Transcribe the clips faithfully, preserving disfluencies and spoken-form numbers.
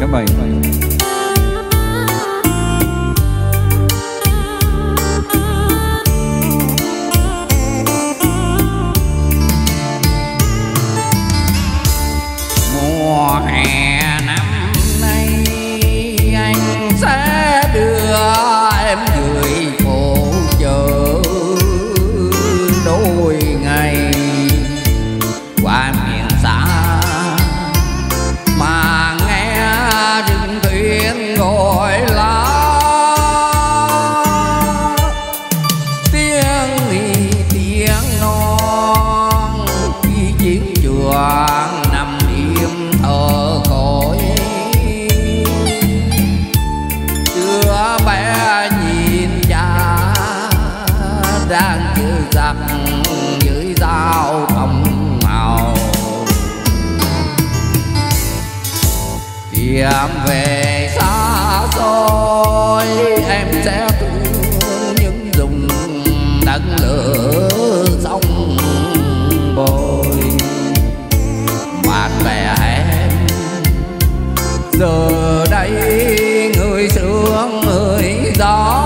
Cảm ơn. Mùa hè năm nay anh sẽ đưa em gửi phố chợ đôi ngày qua miền xa mà nghe rừng thuyền gọi lá, tiếng thì tiếng non khi chiến trường nằm im thở cõi. Đứa bé nhìn cha đang chữ giặc dưới dao thòng màu, tìm về xa xôi em sẽ thương những vùng đất lửa sông bồi. Bạn bè em giờ đây người sương người gió,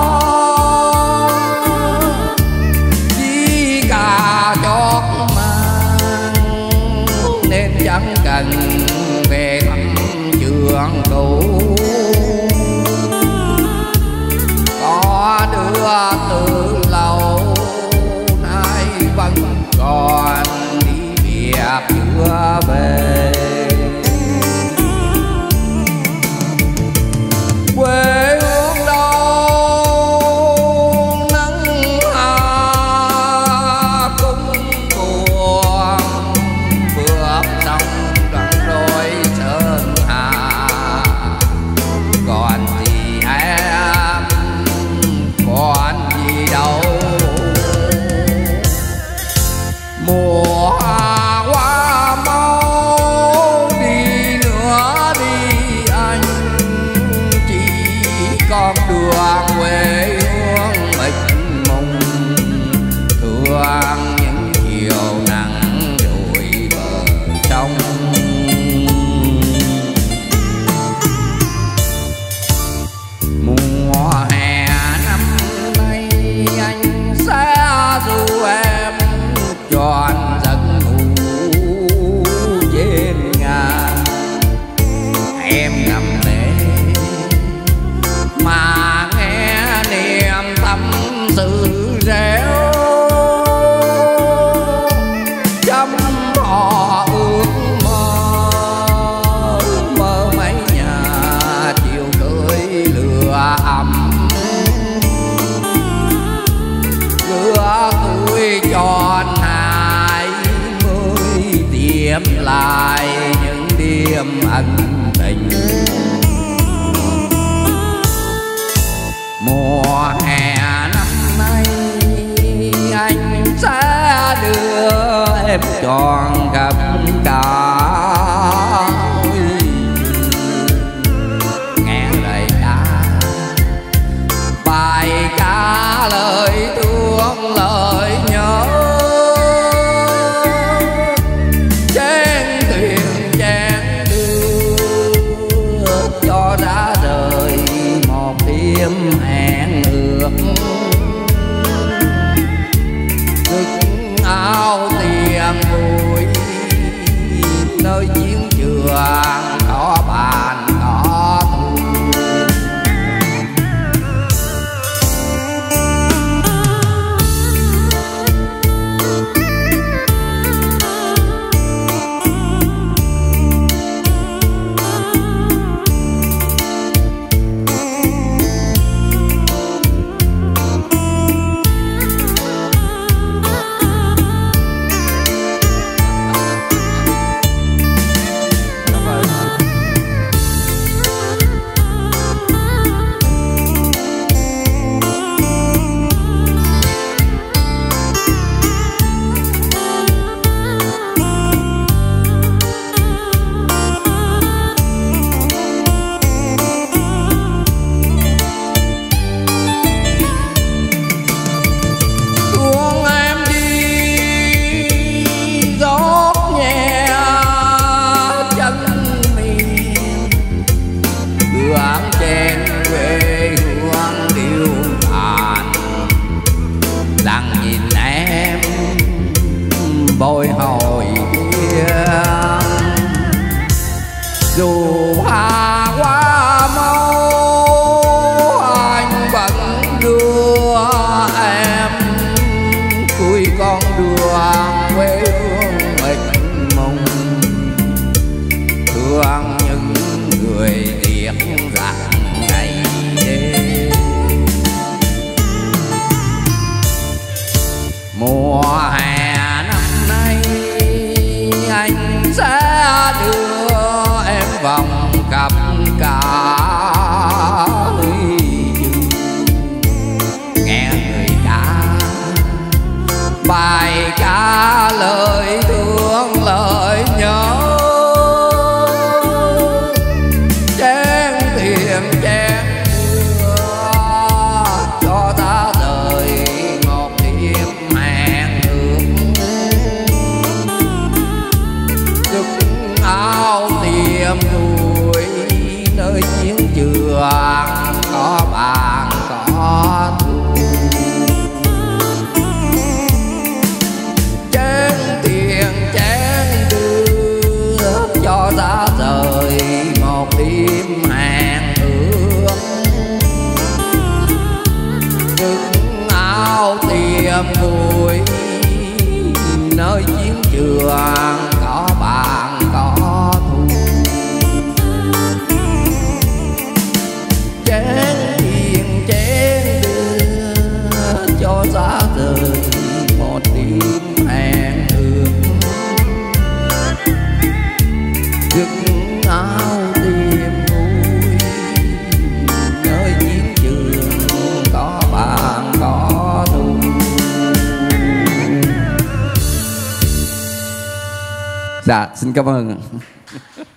chỉ cả chót mang nên chẳng cần về thăm trường cũ. Có đứa từ lâu nay vẫn còn đi việc chưa về. Quê hương đâu nắng hà cũng buồn, bước sông đoạn đôi sơn hà. Còn gì em, còn gì đâu. Mùa hoa qua mau đi nữa đi anh, chỉ con đường quê hương mênh mông, thương những chiều nắng đôi bờ sông. Mùa hè năm nay anh sẽ du em tròn giấc ngủ trên ngàn. Em nằm lệ mà nghe niềm tâm sự réo, chăm họ ước mơ mơ mấy nhà chiều cưới lửa ấm. Lửa tuổi tròn hai mươi tìm lại những đêm ân tình. Mùa hè năm nay anh sẽ đưa em tròn gặp cả. Nghe lời ca bài ca lời thương lời nhớ, chén thuyền chén đưa cho đã đời một đêm hẹn ước. Ngực áo tiền vui sẽ đưa em vòng cặp cả nghe người ca bài ca lời thương lời nhớ chén tiền chén đưa cho ta đời một đêm hẹn ước giấc áo tiêm đuổi nơi chiến trường có bạn có thù chén tiền chén đưa cho ta rời một đêm hẹn ước giấc áo tiêm vui nơi chiến trường có bạn có thù chén tiền chén đưa cho giá rời một đêm hẹn ước giấc áo tiêm vui nơi chiến trường có bạn có thù. Dạ xin cảm ơn.